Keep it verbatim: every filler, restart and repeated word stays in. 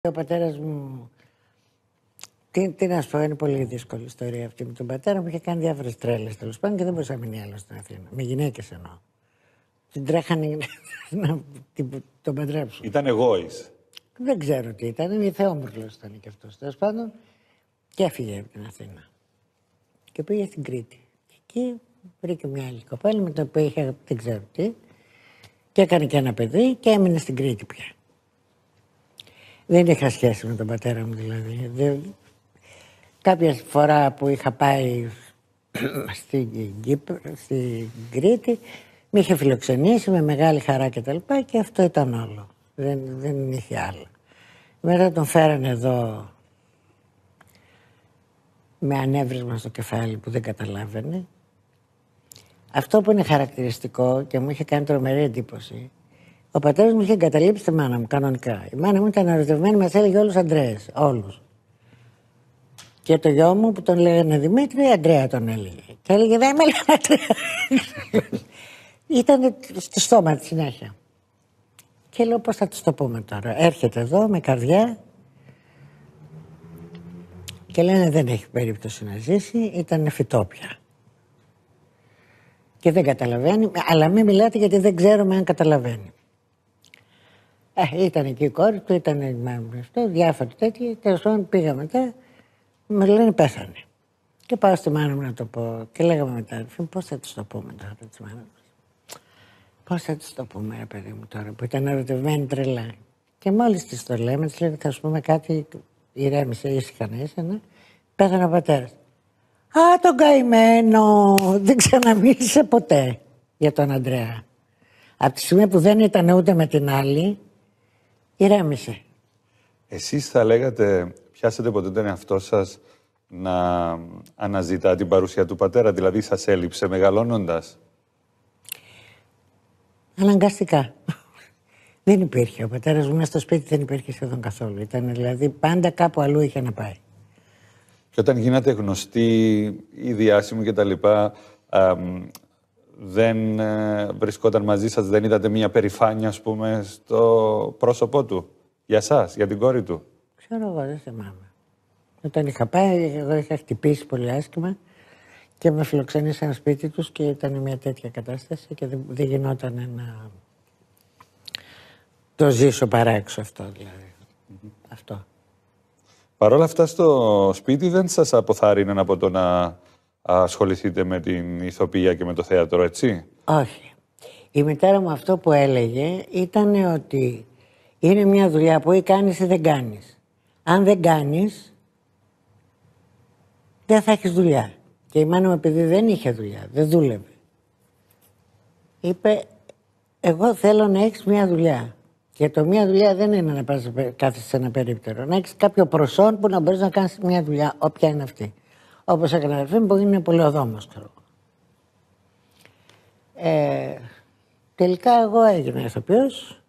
Ο πατέρας μου, τι, τι να σου πω, είναι πολύ δύσκολη ιστορία αυτή με τον πατέρα μου. Είχε κάνει διάφορες τρέλες τέλος πάντων και δεν μπορούσε να μείνει άλλο στην Αθήνα. Με γυναίκες εννοώ. Την τρέχανε να τον παντρέψουν. Ήταν εγώης. Δεν ξέρω τι ήταν, είναι θεόμουρλος ήταν και αυτός. Τέλος πάντων και έφυγε από την Αθήνα. Και πήγε στην Κρήτη. Και εκεί βρήκε μια άλλη κοπέλα με την οποία είχε δεν ξέρω τι. Και έκανε και ένα παιδί και έμεινε στην Κρήτη πια. Δεν είχα σχέση με τον πατέρα μου δηλαδή. Δεν... Κάποια φορά που είχα πάει στην Κύπρο, στην Κρήτη, με είχε φιλοξενήσει με μεγάλη χαρά και τα λοιπά και αυτό ήταν όλο. Δεν, δεν είχε άλλο. Μετά τον φέρανε εδώ με ανέβρισμα στο κεφάλι που δεν καταλάβαινε. Αυτό που είναι χαρακτηριστικό και μου είχε κάνει τρομερή εντύπωση, ο πατέρας μου είχε εγκαταλείψει τη μάνα μου κανονικά. Η μάνα μου ήταν ερωτευμένη, μας έλεγε όλους Αντρέες, όλους. Και το γιο μου που τον λέγανε Δημήτρη, Αντρέα τον έλεγε. Και έλεγε δεν με λένε Αντρέα. Ήταν στο στόμα τη συνέχεια. Και λέω πώς θα της το πούμε τώρα. Έρχεται εδώ με καρδιά και λένε δεν έχει περίπτωση να ζήσει, ήταν φυτό πια. Και δεν καταλαβαίνει, αλλά μην μιλάτε γιατί δεν ξέρουμε αν καταλαβαίνει. Ε, ήταν εκεί η κόρη του, ήταν αυτό, διάφοροι τέτοιοι. Τέλος πάντων πήγα μετά, μου λένε πέθανε. Και πάω στη μάνα μου να το πω. Και λέγαμε μετά, πώς θα της το πούμε τώρα της μάνας μας. Πώς θα της το πούμε, ρε παιδί μου τώρα, που ήταν ερωτευμένη τρελά. Και μόλις της το λέμε, της λέμε, θα σου πούμε κάτι, ηρέμησε, ήσυχα να είσαι, ναι. Πέθανε ο πατέρας. Α, τον καημένο! Δεν ξαναμίλησε ποτέ για τον Αντρέα. Από τη στιγμή που δεν ήταν ούτε με την άλλη, ηρέμησε. Εσείς θα λέγατε, πιάσατε ποτέ τον εαυτό σας να αναζητά την παρουσία του πατέρα, δηλαδή σας έλειψε μεγαλώνοντας? Αναγκαστικά. Δεν υπήρχε. Ο πατέρας μου μέσα στο σπίτι δεν υπήρχε σχεδόν καθόλου. Ήταν δηλαδή πάντα κάπου αλλού είχε να πάει. Και όταν γίνατε γνωστοί ή διάσημοι και τα λοιπά, α, δεν ε, βρισκόταν μαζί σας, δεν είδατε μια περηφάνεια, ας πούμε, στο πρόσωπό του, για σας, για την κόρη του? Ξέρω εγώ, δεν θυμάμαι. Όταν είχα πάει, εγώ είχα χτυπήσει πολύ άσχημα και με φιλοξενήσαν σπίτι τους και ήταν μια τέτοια κατάσταση και δεν, δεν γινόταν να το ζήσω παρά έξω αυτό δηλαδή. Mm-hmm. Αυτό. Παρ' όλα αυτά στο σπίτι δεν σας αποθάρρυναν από το να ασχοληθείτε με την ηθοποιία και με το θέατρο, έτσι? Όχι. Η μητέρα μου αυτό που έλεγε ήταν ότι είναι μια δουλειά που ή κάνεις ή δεν κάνεις. Αν δεν κάνεις, δεν θα έχεις δουλειά. Και η μάνα μου επειδή δεν είχε δουλειά, δεν δούλευε, είπε εγώ θέλω να έχεις μια δουλειά. Και το μια δουλειά δεν είναι να πας κάθεσαι σε ένα περίπτερο. Να έχεις κάποιο προσόν που να μπορείς να κάνεις μια δουλειά, όποια είναι αυτή. Όπως έκανε αδερφή μου που είναι πολεοδόμος, ξέρω. Ε, τελικά εγώ έγινα ηθοποιός.